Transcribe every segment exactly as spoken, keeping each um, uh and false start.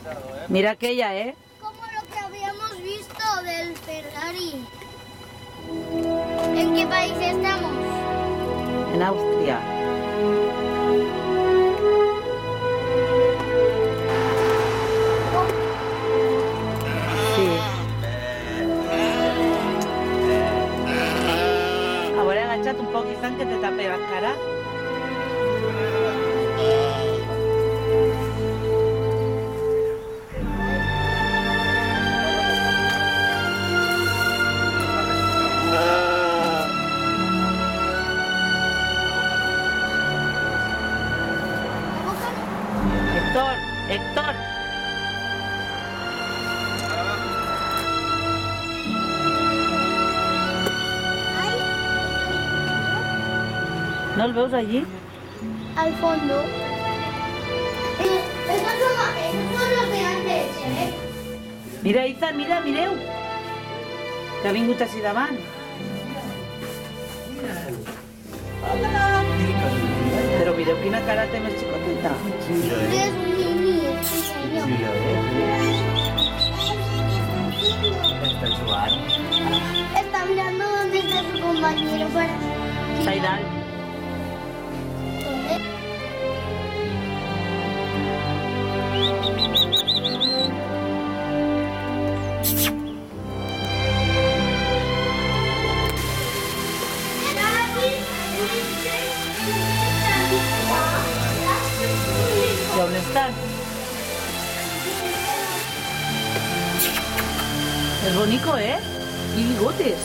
Mira aquella, ¿eh? Como lo que habíamos visto del Ferrari. ¿En qué país estamos? En Austria. Sí. Ahora agáchate un poco, quizás que te tape la cara. Héctor, Héctor. ¿No el veus allí? Al fondo. Eh, Esos son, esos son los de antes, ¿eh? Mira, Isa, mira, mireu. Que ha vingut així davant. Però mireu quina cara té més xicoteta. Es un mini, es un señor. Está jugando. Está mirando dónde está su compañero para... Està allà dalt. ¿Dónde? I on estan? És bonico, eh? I bigotes.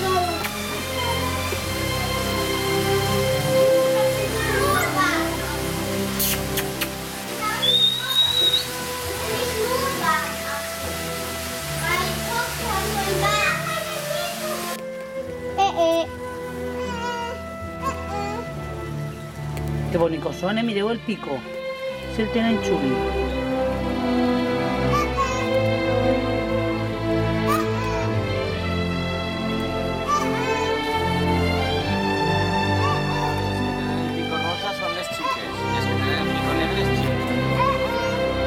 Que bonicos són, eh? Mireu el pico. Si el tenen xuli. El pico rosa son las chiques. Y es que tienen el pico negro es chico.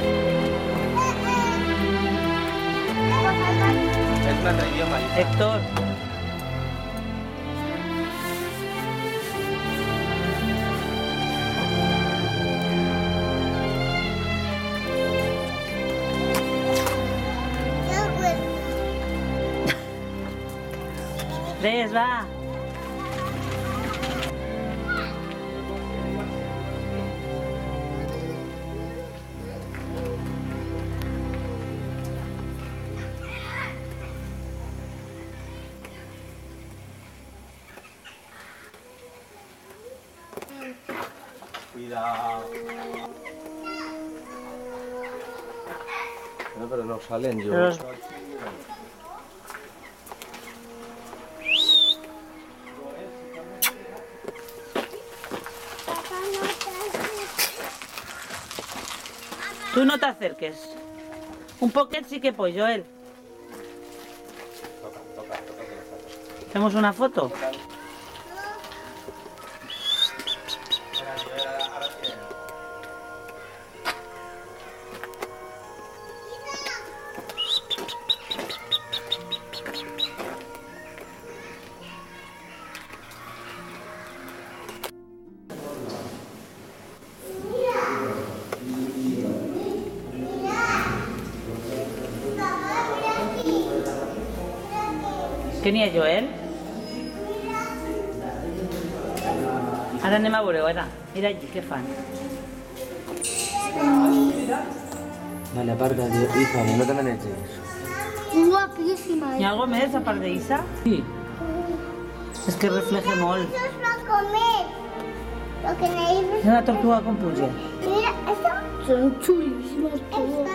Es un altre idioma. Héctor. Res, va. Cuidado. No, pero no salen yo. Pero los- Tú no te acerques. Un poquet sí que pues, Joel. ¿Hacemos una foto? Què n'hi ha, Joel? Ara anem a veure, ara. Mira allí, què fan? Vale, aparta, tío. Hija, no te me eches. Guapísima. Hi ha algo més a part d'Isa? Sí. És que refleja molt. Eso es para comer. Lo que me dices. És una tortuga con puja. Mira, esto. Son chulísimas todas.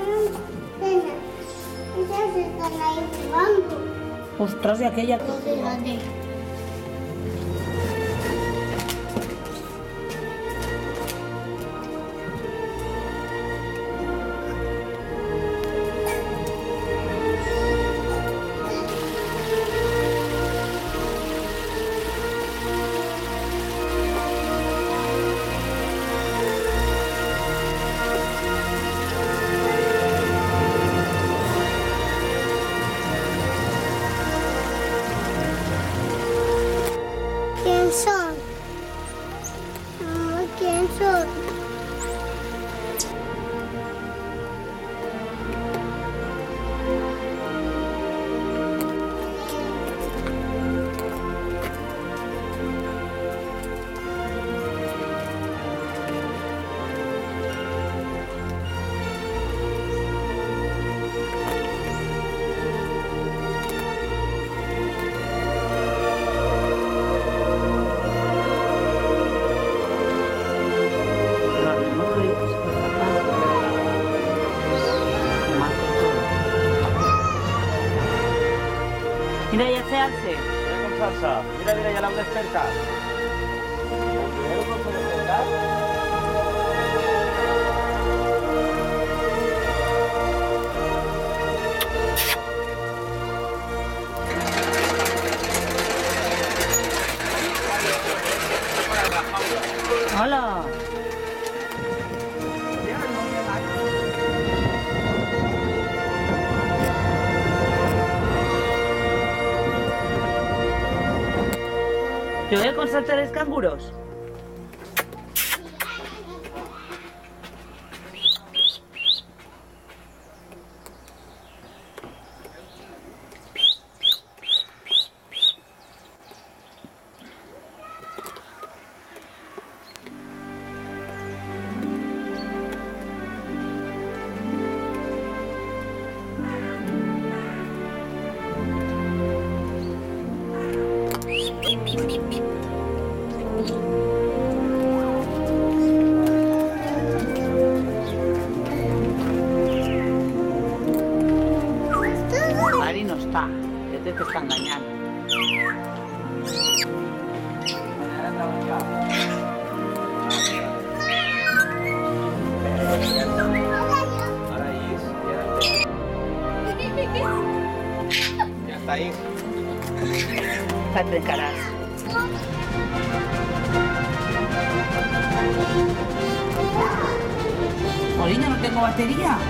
Esas están ahí jugando. Ostres, i aquella... Grande. Mira, ya se alce. Mira con salsa. Mira, mira, ya la han despertado. Primero con su despertar. ¡Hola! ¿Te voy a constatar canguros? Ari no está, este te está engañando. Ahora Is, ya está ahí. Te trencarás. Molina, no tengo batería.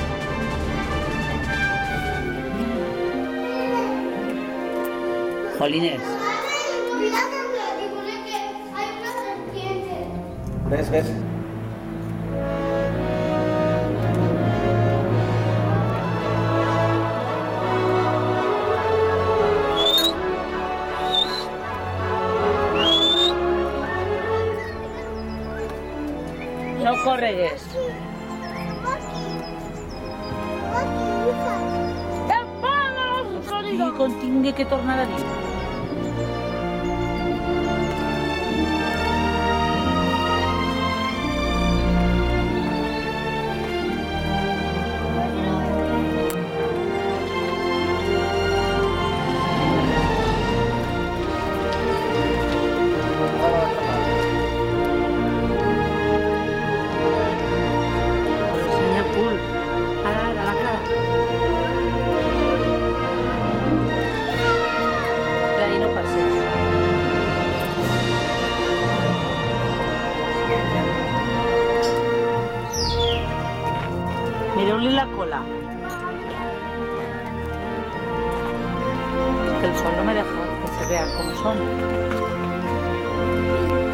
Jolines. ¿Ves, ves? No corregues. I contingui que tornar a dir. Ensenya el cul. Ara, ara, la cara. Ahí no passes. Mireu-li la cola. Es que el sol no me deja que se vean como son.